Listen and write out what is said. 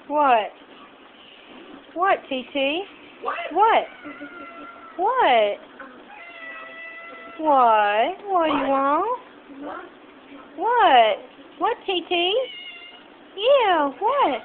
What? What, TT? What? What? What? What? What do you want? What? What, TT? Yeah, what?